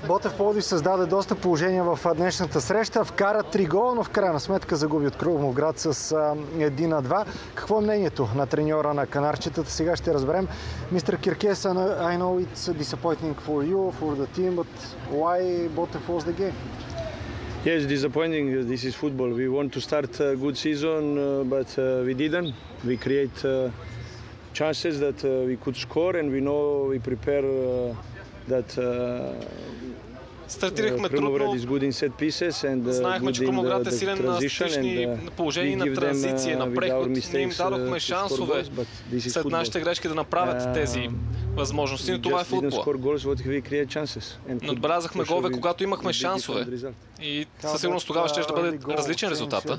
Ботев Пловдив създаде доста положения в днешната среща. Вкара 3 гола, но в крайна сметка загуби от Крумовград с 1-2. Какво е мнението на треньора на канарчетата? Сега ще разберем. Мистер Киркес, I know it's disappointing for you, for the team, but why Ботев lost the game? Yes, disappointing. This is football. We want to start a good season, but we didn't. We create chances that we could score, and we know we prepare that Стартирахме трудно. Знаехме, че Крумовград е силен на стични положения на транзиция, на преход. Ние им дадохме шансове след нашите грешки да направят тези възможности, но това е футбол. Отбелязахме голове, когато имахме шансове. И със сигурност тогава ще бъде различен резултата.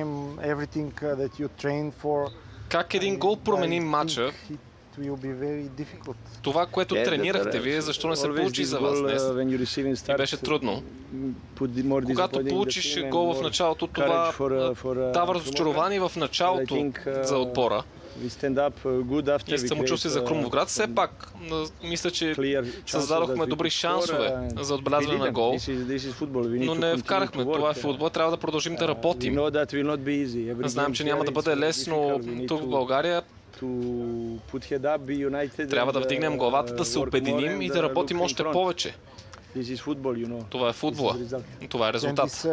Как един гол промени матча? Това, което тренирахте вие, защо не се получи за вас днес? И беше трудно. Когато получиш гол в началото, това дава разочарование в началото за отбора. И самочувствие за Крумовград. Все пак, мисля, че създадохме добри шансове за отбелязване на гол, но не вкарахме. Това е футбол. Трябва да продължим да работим. Знаем, че няма да бъде лесно тук в България. Трябва да вдигнем главата, да се обединим и да работим още повече. Това е футбола. Това е резултат.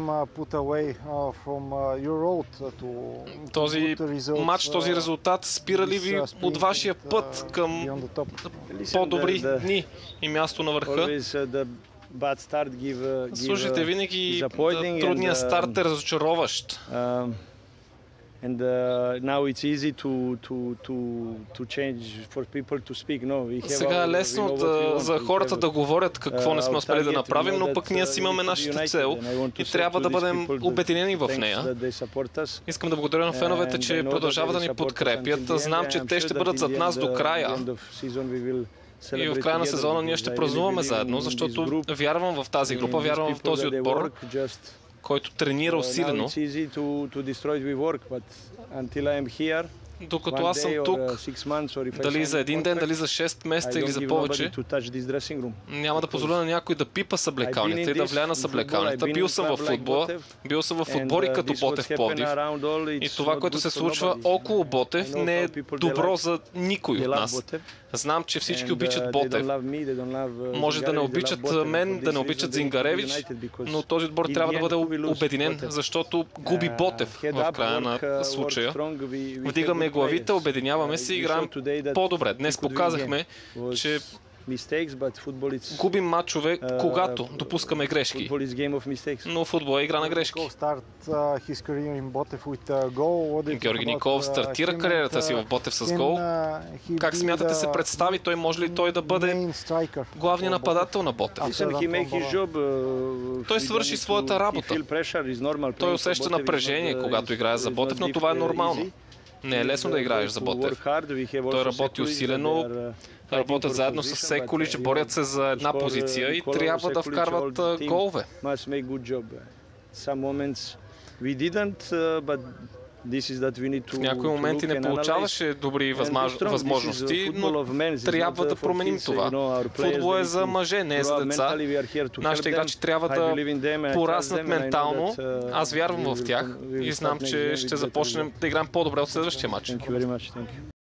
Този матч, този резултат спира ли ви от вашия път към по-добри дни и място на върха? Слушайте, винаги трудният старт е разочароващ. And now it's easy to change for people to speak. No, сега е лесно за хората да говорят какво не сме успели да направим, но пък ние си имаме нашата цел и трябва да бъдем обединени в нея. Искам да благодаря на феновете, че продължават да ни подкрепят. Знам, че те ще бъдат зад нас до края. И в края на сезона ние ще празнуваме заедно, защото вярвам в тази група, вярвам в този отбор, който тренира усилено. Докато аз съм тук, дали за един ден, дали за 6 месеца или за повече, няма да позволя на някой да пипа съблекалнята и да влияе на съблекалнята. Бил съм в футбола, бил съм в отбори като Ботев Пловдив и това, което се случва около Ботев, не е добро за никой от нас. Знам, че всички обичат Ботев. Може да не обичат мен, да не обичат Зингаревич, но този отбор трябва да бъде обединен, защото губи Ботев в края на случая. Вдигаме главите, обединяваме се и играем по-добре. Днес показахме, че губим матчове, когато допускаме грешки. Но футбол е игра на грешки. Георги Николов стартира кариерата си в Ботев с гол. Как смятате се представи? Той може ли той да бъде главният нападател на Ботев? Той свърши своята работа. Той усеща напрежение, когато играе за Ботев, но това е нормално. Не е лесно да играеш за Ботев. Той работи усилено, работят заедно с Секолич, борят се за една позиция и трябва да вкарват голове. В някои моменти не получаваше добри възможности, но трябва да променим това. Футбол е за мъже, не е за деца. Нашите играчи трябва да пораснат ментално. Аз вярвам в тях и знам, че ще започнем да играем по-добре от следващия матч.